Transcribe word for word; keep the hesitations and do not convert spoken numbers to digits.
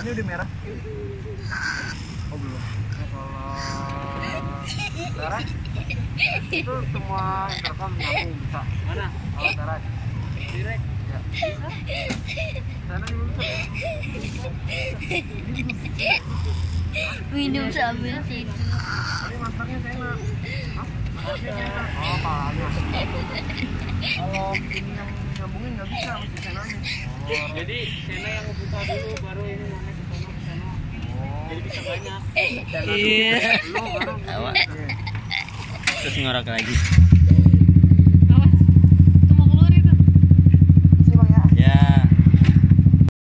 Ini udah merah. Oh belum. Nah, kalau darat itu semua intercom nyambung bisa. Mana? Kalau darat direct. Ya. Bisa. Sana juga bisa. Minum sambil tidur. Ini masaknya enak. Hah? Masaknya enak. Oh, panas. Kalau ini yang nyambungin nggak bisa, mesti senanya. Oh. Jadi sena yang ngebuka dulu, baru ini mana ke sono ke sono. Oh. Jadi bisa banyak. Iya. Belum, baru. Terus ngorok lagi.